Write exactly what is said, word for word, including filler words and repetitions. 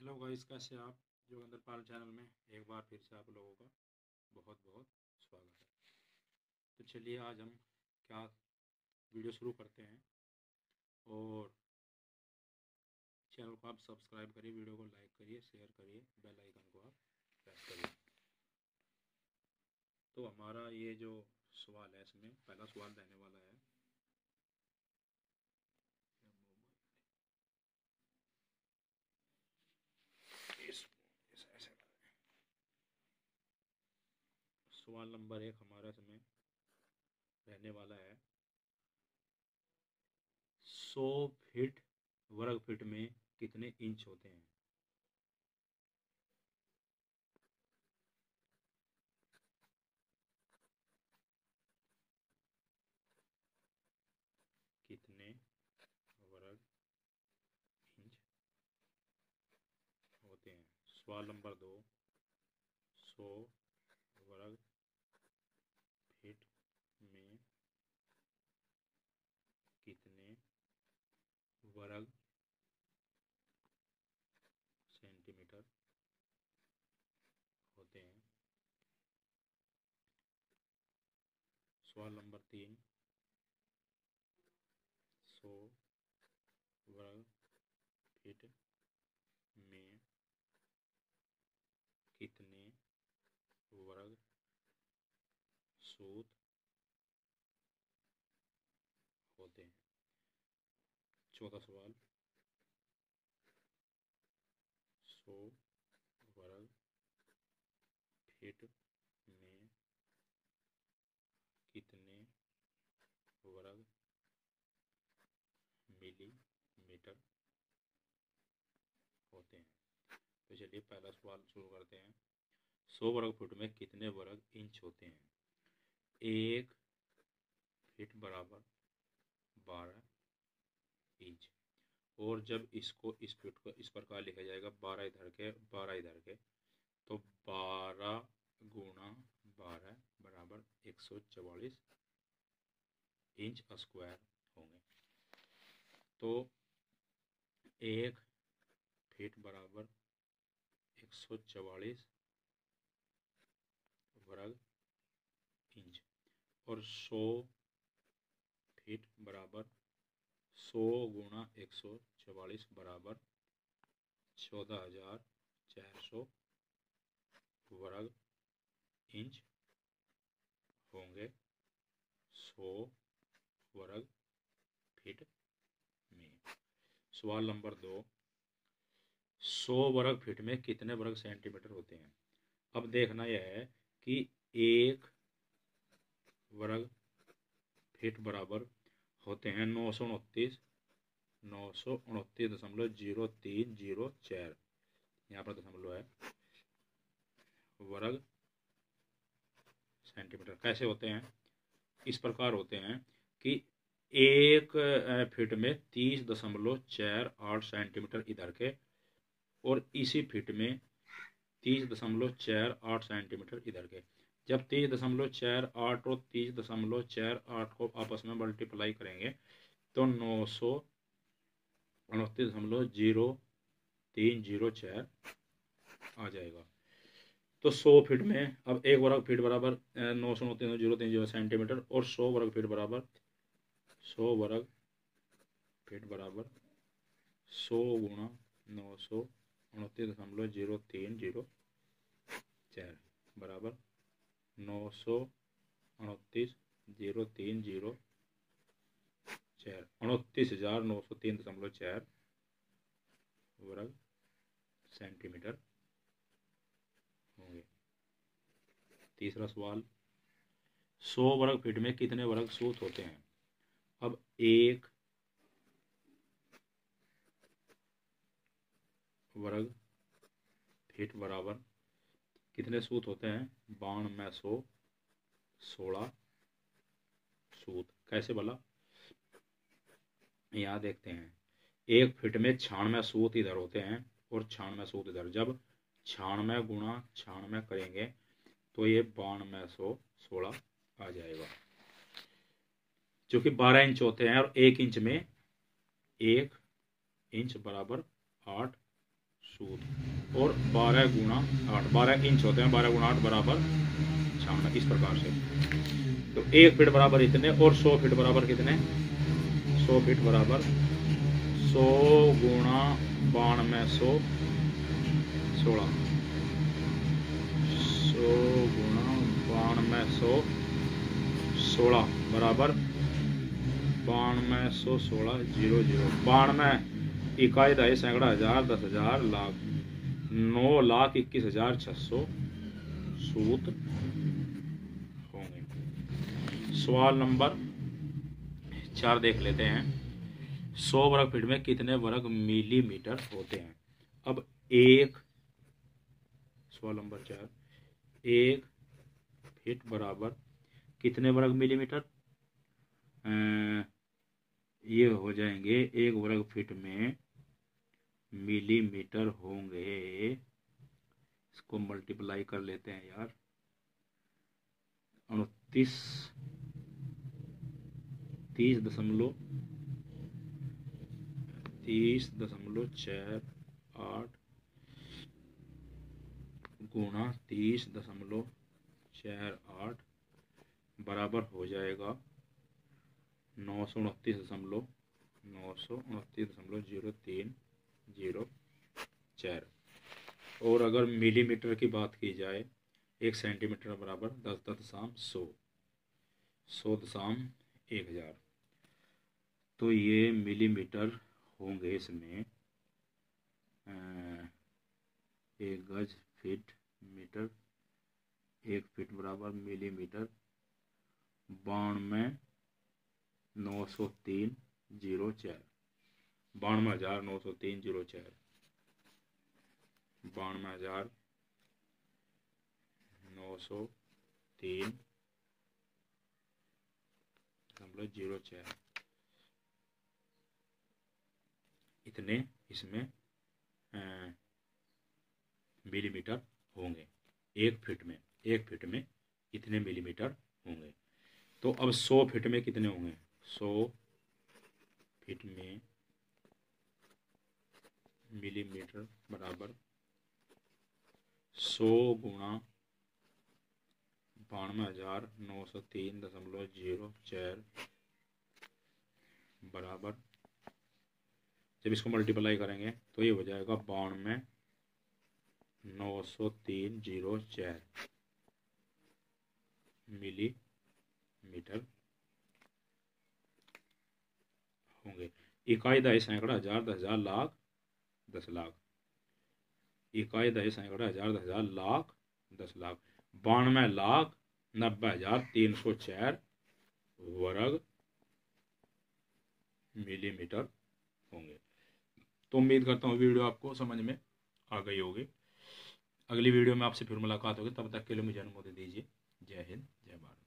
Hello guys, कैसे आप Joginderpal channel में एक बार फिर से आप लोगों का बहुत बहुत स्वागत है। तो चलिए आज हम क्या वीडियो शुरू करते हैं। और चैनल को आप सब्सक्राइब करिए, वीडियो को लाइक करिए, शेयर करिए, बेल आइकन को आप प्रेस करिए। तो हमारा ये जो सवाल है, इसमें पहला सवाल रहने वाला है इस, इस ऐसे सवाल नंबर एक हमारा इसमें रहने वाला है सौ फीट वर्ग फीट में कितने इंच होते हैं। कितने वर्ग इंच होते हैं। सवाल नंबर दो, सौ वर्ग फीट में कितने वर्ग सेंटीमीटर होते हैं। सवाल नंबर तीन, सौ वर्ग फीट में कितने वर्ग सूत होते हैं। चौथा सवाल, सौ वर्ग फीट में कितने वर्ग मिलीमीटर होते हैं। तो चलिए पहला सवाल शुरू करते हैं। सौ वर्ग फुट में कितने वर्ग इंच होते हैं। एक फीट बराबर बारह इंच। और जब इसको इस फीट को इस प्रकार लिखा जाएगा, बारह इधर के बारह इधर के, तो बारह गुणा बारह बराबर एक सौ चवालीस इंच स्क्वायर होंगे। तो एक फीट बराबर एक सौ चवालीस वर्ग इंच और सौ फीट बराबर सौ गुणा एक सौ चवालीस बराबर चौदह हजार चार सौ वर्ग इंच होंगे सौ वर्ग फीट में। सवाल नंबर दो, सौ वर्ग फीट में कितने वर्ग सेंटीमीटर होते हैं। अब देखना यह है कि एक वर्ग फीट बराबर होते हैं नौ सौ उनतीस नौ सौ उनतीस दशमलव जीरो तीन जीरो चार, यहाँ पर दशमलव है, वर्ग सेंटीमीटर। कैसे होते हैं, इस प्रकार होते हैं कि एक फीट में तीस दशमलव चार आठ सेंटीमीटर इधर के और इसी फीट में तीस दशमलव चार आठ सेंटीमीटर इधर के। जब तीस दशमलव चार आठ और तीस दशमलव चार आठ को आपस में मल्टीप्लाई करेंगे तो नौ सौ उनतीस दशमलव जीरो तीन जीरो चार आ जाएगा। तो सौ फीट में अब एक वर्ग फीट बराबर नौ सौ उनतीस जीरो तीन जीरो सेंटीमीटर और सौ वर्ग फीट बराबर सौ वर्ग फीट बराबर सौ गुणा नौ सौ उनतीस दशमलव जीरो तीन जीरो चार बराबर नौ सौ उनतीस जीरो तीन जीरो चार उनतीस हजार नौ सौ तीन दशमलव चार वर्ग सेंटीमीटर होंगे। तीसरा सवाल, सौ वर्ग फीट में कितने वर्ग सूत होते हैं। अब एक वर्ग फीट बराबर कितने सूत होते हैं, बानवे सौ सोलह सूत। कैसे बोला, यहाँ देखते हैं, एक फीट में छियानवे सूत इधर होते हैं और छियानवे सूत इधर। जब छियानवे गुणा छियानवे करेंगे तो ये बानवे सौ सोलह आ जाएगा, जो कि बारह इंच होते हैं और एक इंच में एक इंच बराबर आठ सूत। और बारह गुना आठ, बारह इंच होते हैं, बारह गुना आठ बराबर छावना, इस प्रकार से। तो एक फीट बराबर इतने, और सौ फीट बराबर कितने, सौ फीट बराबर सौ गुना बानवे सौ सोलह, सौ गुना बानवे सौ सोलह बराबर बानवे सौ सोलह जीरो जीरो। बानवे इकाई दहाई सैकड़ा हजार दस हजार लाख, नौ लाख इक्कीस हजार छह सौ सूत होंगे। सवाल नंबर चार देख लेते हैं। सौ वर्ग फीट में कितने वर्ग मिलीमीटर होते हैं। अब एक सवाल नंबर चार, एक फीट बराबर कितने वर्ग मिलीमीटर, ये हो जाएंगे एक वर्ग फीट में मिलीमीटर होंगे। इसको मल्टीप्लाई कर लेते हैं यार, उनतीस तीस दशमलव तीस दशमलव चार आठ गुना तीस दशमलव चार आठ बराबर हो जाएगा नौ सौ उनतीस दशमलव नौ सौ उनतीस दशमलव जीरो तीन जीरो चार। और अगर मिलीमीटर की बात की जाए, एक सेंटीमीटर बराबर दस दशम सौ सौ दशम एक हजार। तो ये मिलीमीटर होंगे इसमें, एक गज फीट मीटर, एक फीट बराबर मिलीमीटर, बानवे नौ सौ तीन जीरो चार, बानवे हजार नौ सौ तीन जीरो चार, बानवे हजार नौ सौ तीन दशमलव जीरो चार, इतने इसमें मिलीमीटर होंगे एक फीट में। एक फीट में इतने मिलीमीटर होंगे। तो अब सौ फीट में कितने होंगे, सौ फीट में मिलीमीटर बराबर सौ गुणा बानवे हजार नौ सौ तीन दशमलव जीरो चार बराबर, जब इसको मल्टीप्लाई करेंगे तो ये हो जाएगा बानवे नौ सौ तीन जीरो चार मिलीमीटर होंगे। इकाई दहाई सैकड़ा हजार दस हजार लाख दस लाख, इकाई दहाई सैकड़ा हजार दस हजार लाख दस लाख, बानवे लाख नब्बे हजार तीन सौ चार वर्ग मिलीमीटर होंगे। तो उम्मीद करता हूँ वीडियो आपको समझ में आ गई होगी। अगली वीडियो में आपसे फिर मुलाकात होगी, तब तक के लिए मुझे अनुमति दीजिए। जय हिंद, जय भारत।